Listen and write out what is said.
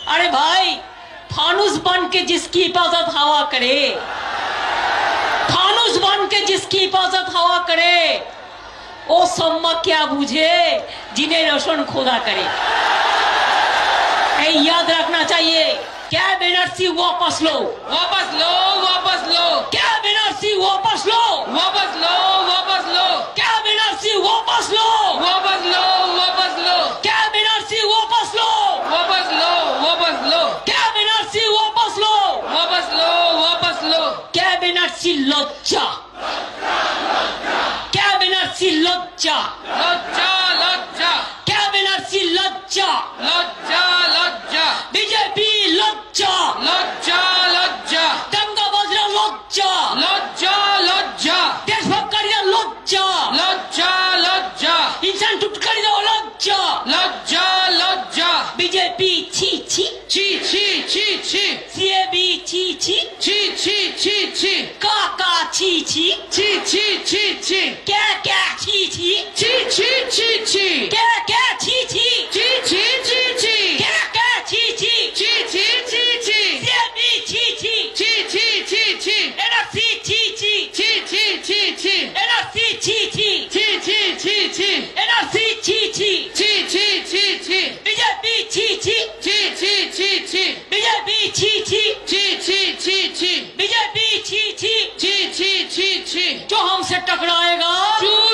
अरे भाई, फानुस बन के जिसकी हिफाजत हवा करे, फानुस बन के जिसकी हिफाजत हवा करे, वो सम्मा क्या बूझे जिन्हें रोशन खुदा करे। याद रखना चाहिए। क्या बनर्सी वापस लो, वापस लो, वापस लो। क्या बनर्सी वापस लो, वापस लो, वापस लो। क्या बनर्सी वापस लो, वापस लो, वापस लो। क्या बनर्सी वापस लो, वापस लो, वापस लो। क्या बनर्सी वापस लो, वापस लो, वापस लो। क्या बनर्सी लज्जा, क्या बनर्सी लज्जा, लज्जा, लज्जा। क्या बनर्सी लज्जा, लज्जा, लज्जा। बीजेपी लज्जा, लज्जा, लज्जा। दंगा बजरा लज्जा, लज्जा, लज्जा। देशभक्तिया लज्जा, लज्जा, लज्जा। इंसान टुटकारिया लज्जा, लज्जा, लज्जा। बीजेपी छी छी, छी छी छी छी। सीएबी छी छी, छी छी छी छी। काका छी छी, छी छी छी छी। क्या क्या छी छी, छी छी छी छी। क्या क्या छी छी, छी छी छी छी। क्या क्या छी छी, छी छी छी छी। सीएबी छी छी, छी छी छी छी। एनआरसी छी छी, छी छी छी छी। एनआरसी छी छी, छी छी छी छी। एनआरसी छी छी, छी छी छी छी। बीजेपी छी छी, छी छी छी छी। बीजेपी छी छी, छी छी छी छी। बीजेपी छी छी, छी छी छी छी। जो हमसे टकराएगा चूर